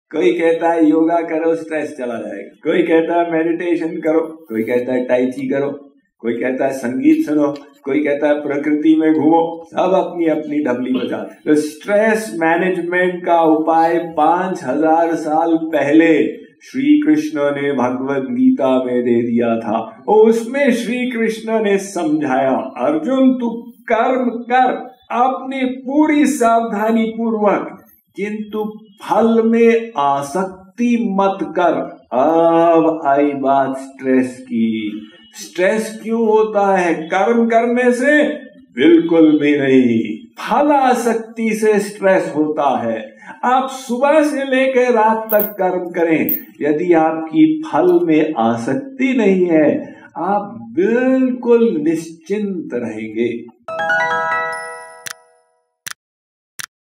कोई कहता है योगा करो स्ट्रेस चला जाएगा, कोई कहता है मेडिटेशन करो, कोई कहता है टाई ची करो, कोई कहता है संगीत सुनो, कोई कहता है प्रकृति में घूमो। सब अपनी अपनी ढबली बजा। तो स्ट्रेस मैनेजमेंट का उपाय 5000 साल पहले श्री कृष्ण ने भगवत गीता में दे दिया था। उसमें श्री कृष्ण ने समझाया, अर्जुन तू कर्म कर अपनी पूरी सावधानी पूर्वक, किंतु फल में आसक्ति मत कर। अब आई बात स्ट्रेस की। स्ट्रेस क्यों होता है कर्म करने से? बिल्कुल भी नहीं, फल आसक्ति से स्ट्रेस होता है। आप सुबह से लेकर रात तक कर्म करें, यदि आपकी फल में आसक्ति नहीं है, आप बिल्कुल निश्चिंत रहेंगे।